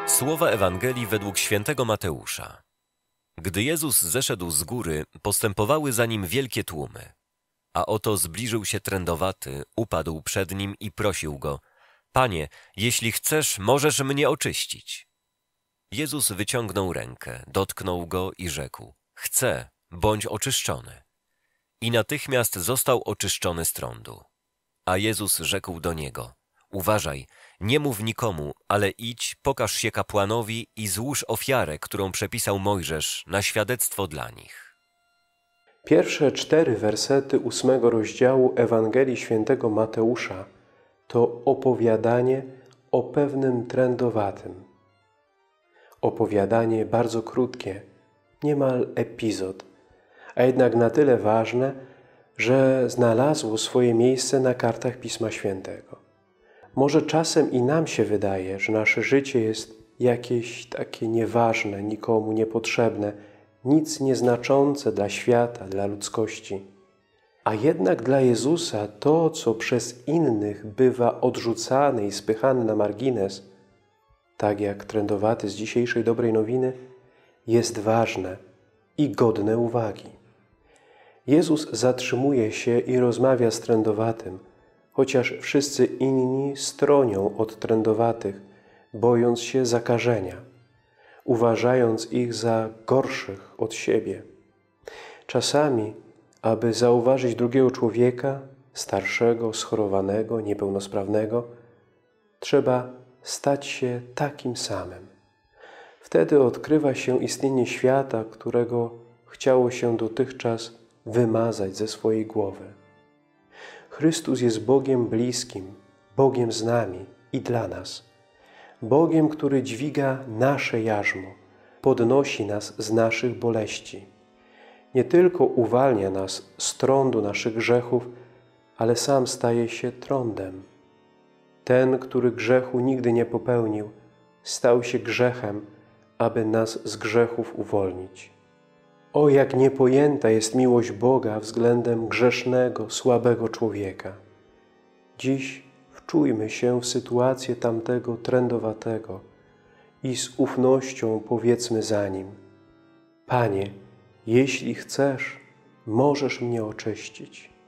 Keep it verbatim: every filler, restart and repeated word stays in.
Słowa Ewangelii według świętego Mateusza. Gdy Jezus zeszedł z góry, postępowały za nim wielkie tłumy. A oto zbliżył się trędowaty, upadł przed nim i prosił go: Panie, jeśli chcesz, możesz mnie oczyścić. Jezus wyciągnął rękę, dotknął go i rzekł: Chcę, bądź oczyszczony. I natychmiast został oczyszczony z trądu. A Jezus rzekł do niego: Uważaj, nie mów nikomu, ale idź, pokaż się kapłanowi i złóż ofiarę, którą przepisał Mojżesz, na świadectwo dla nich. Pierwsze cztery wersety ósmego rozdziału Ewangelii świętego Mateusza to opowiadanie o pewnym trędowatym. Opowiadanie bardzo krótkie, niemal epizod, a jednak na tyle ważne, że znalazło swoje miejsce na kartach Pisma Świętego. Może czasem i nam się wydaje, że nasze życie jest jakieś takie nieważne, nikomu niepotrzebne, nic nieznaczące dla świata, dla ludzkości. A jednak dla Jezusa to, co przez innych bywa odrzucane i spychane na margines, tak jak trędowaty z dzisiejszej dobrej nowiny, jest ważne i godne uwagi. Jezus zatrzymuje się i rozmawia z trędowatym, chociaż wszyscy inni stronią od trędowatych, bojąc się zakażenia, uważając ich za gorszych od siebie. Czasami, aby zauważyć drugiego człowieka, starszego, schorowanego, niepełnosprawnego, trzeba stać się takim samym. Wtedy odkrywa się istnienie świata, którego chciało się dotychczas wymazać ze swojej głowy. Chrystus jest Bogiem bliskim, Bogiem z nami i dla nas. Bogiem, który dźwiga nasze jarzmo, podnosi nas z naszych boleści. Nie tylko uwalnia nas z trądu naszych grzechów, ale sam staje się trądem. Ten, który grzechu nigdy nie popełnił, stał się grzechem, aby nas z grzechów uwolnić. O, jak niepojęta jest miłość Boga względem grzesznego, słabego człowieka. Dziś wczujmy się w sytuację tamtego trędowatego i z ufnością powiedzmy za nim: Panie, jeśli chcesz, możesz mnie oczyścić.